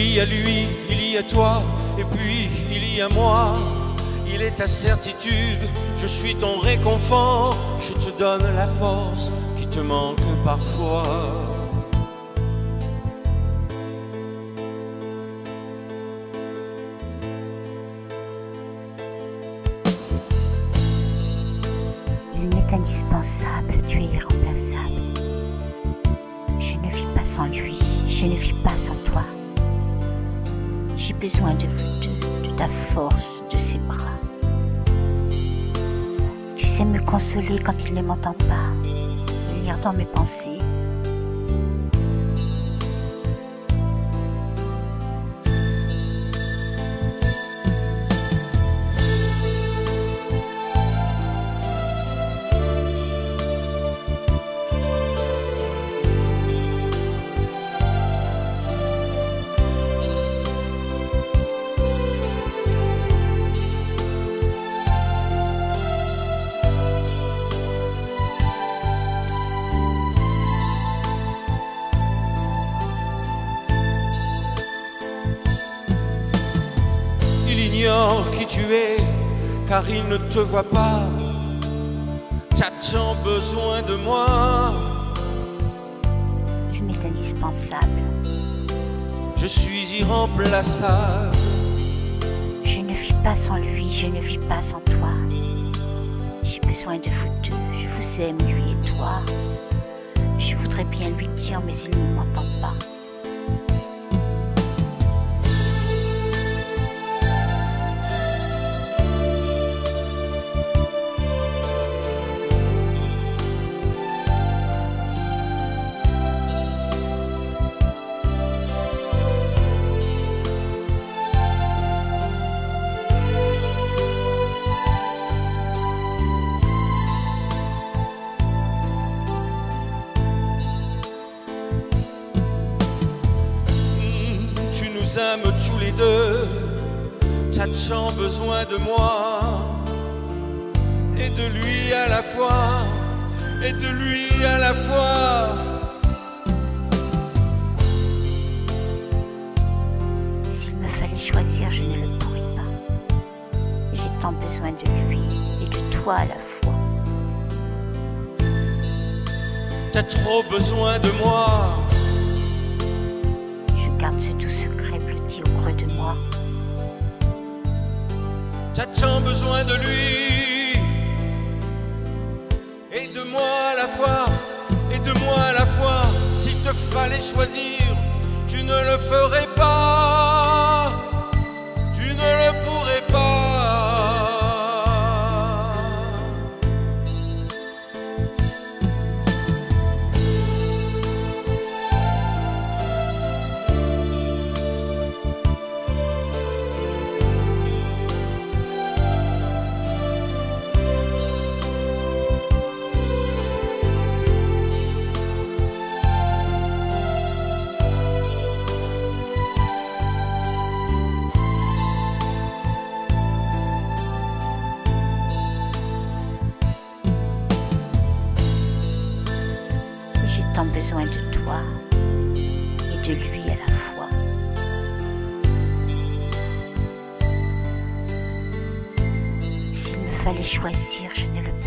Il y a lui, il y a toi, et puis il y a moi. Il est ta certitude, je suis ton réconfort. Je te donne la force qui te manque parfois. Il m'est indispensable, tu es irremplaçable. Je ne vis pas sans lui, je ne vis pas sans toi. J'ai besoin de vous deux, de ta force, de ses bras. Tu sais me consoler quand il ne m'entend pas, et lire dans mes pensées. Il ignore qui tu es, car il ne te voit pas. T'as tant besoin de moi. Il m'est indispensable. Je suis irremplaçable. Je ne vis pas sans lui, je ne vis pas sans toi. J'ai besoin de vous deux, je vous aime, lui et toi. Je voudrais bien lui dire, mais il ne m'entend pas. Tu nous aimes tous les deux. T'as tant besoin de moi et de lui à la fois, et de lui à la fois. S'il me fallait choisir, je ne le pourrais pas. J'ai tant besoin de lui et de toi à la fois. T'as trop besoin de moi. Je garde ce doux secret blotti au creux de moi. T'as tant besoin de lui et de moi à la fois, et de moi à la fois. S'il te fallait choisir, tu ne le ferais pas, tu ne le pourrais pas. J'ai tant besoin de toi et de lui à la fois. S'il me fallait choisir, je ne le